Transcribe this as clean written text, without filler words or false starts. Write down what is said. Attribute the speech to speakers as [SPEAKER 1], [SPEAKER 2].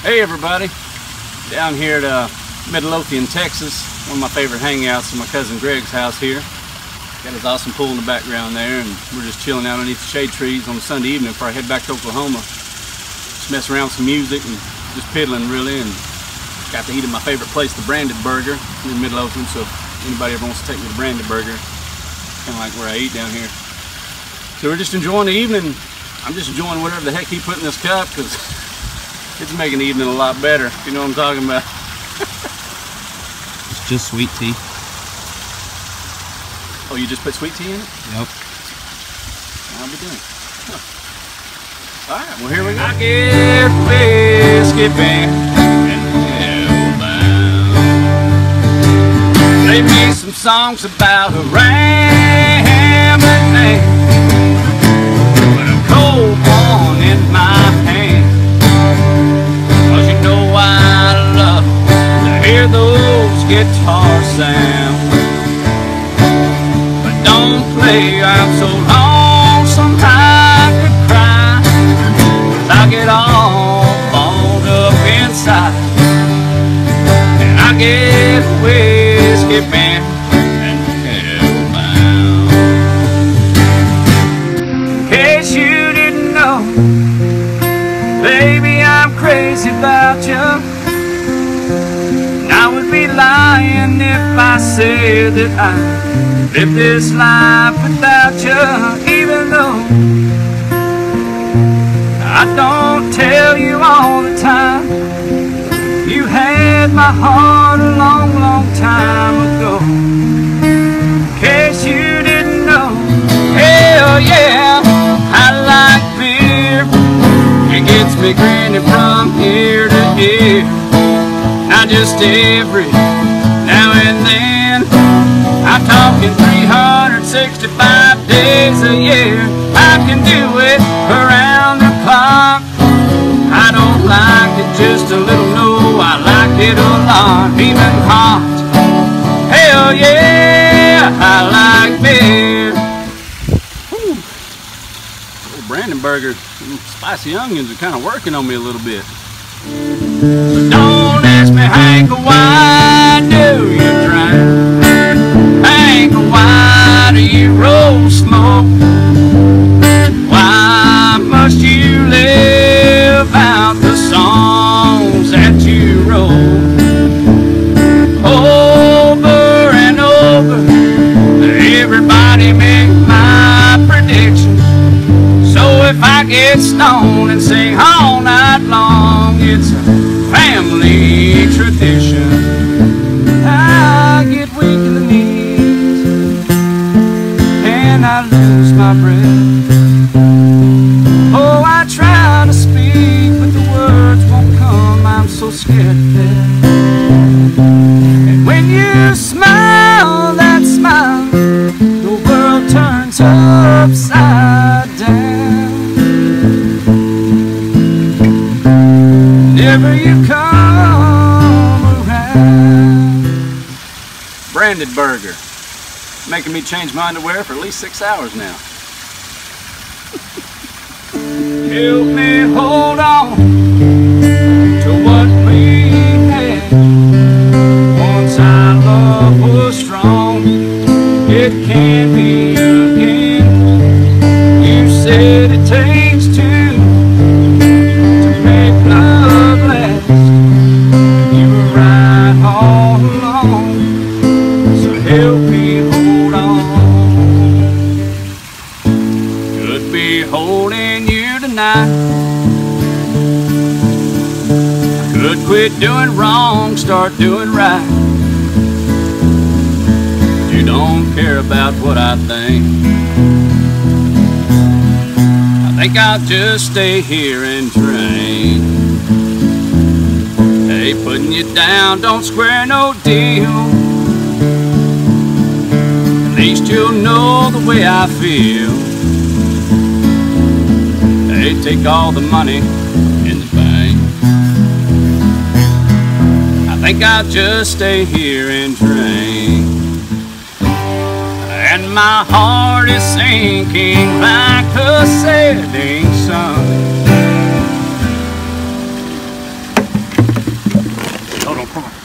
[SPEAKER 1] Hey everybody, down here at Midlothian, Texas, one of my favorite hangouts in my cousin Greg's house here. Got his awesome pool in the background there, and we're just chilling out underneath the shade trees on Sunday evening before I head back to Oklahoma. Just messing around with some music and just piddling really, and got to eat at my favorite place, the Branded Burger in Midlothian, so if anybody ever wants to take me to Branded Burger, kind of like where I eat down here. So we're just enjoying the evening. I'm just enjoying whatever the heck he put in this cup, because it's making the evening a lot better, if you know what I'm talking about.
[SPEAKER 2] It's just sweet tea.
[SPEAKER 1] Oh, you just put sweet tea in it?
[SPEAKER 2] Yep.
[SPEAKER 1] I'll be doing. Huh. Alright, well here we go. I get whiskey band and hellbound. Play me some songs about a rambling man with a cold one in my hand. Cause you know I love to hear those guitar sounds. Don't play out so lonesome I could cry, 'cause I get all balled up inside, and I get whiskey band and hellbound. In case you didn't know, baby, I'm crazy about you. And I would be lying if I said that I live this life without you, even though I don't tell you all the time. You had my heart a long, long time ago. In case you didn't know, hell yeah, I like beer. It gets me grinning from ear to ear. Not just every now and then, I'm talking 365 days a year. I can do it around the clock. I don't like it just a little, no, I like it a lot, even hot. Hell yeah, I like beer. Whew. Little Brandon Burger, spicy onions are kind of working on me a little bit. Don't ask me, Hank, why do you drink? Hank, why do you roll smoke? Why must you live out the songs that you wrote? Over and over, everybody make my predictions. So if I get stoned and sing all night long, it's a family tradition. I get weak in the knees and I lose my breath. Oh, I try to speak, but the words won't come. I'm so scared to death. And when you smile, that smile, the world turns upside down. Whenever you come around. Branded Burger, making me change my underwear for at least 6 hours now. Help me hold on to what we had. Once our love was strong, it can't be again. You said it takes two to make love last. You were right all along, so help me hold on. Could be holding you tonight. I could quit doing wrong, start doing right. You don't care about what I think. I think I'll just stay here and drink. Hey, putting you down don't square no deal. At least you'll know the way I feel. Hey, take all the money in the bank. I think I'll just stay here and drink. And my heart is sinking like a setting sun.
[SPEAKER 2] Come on.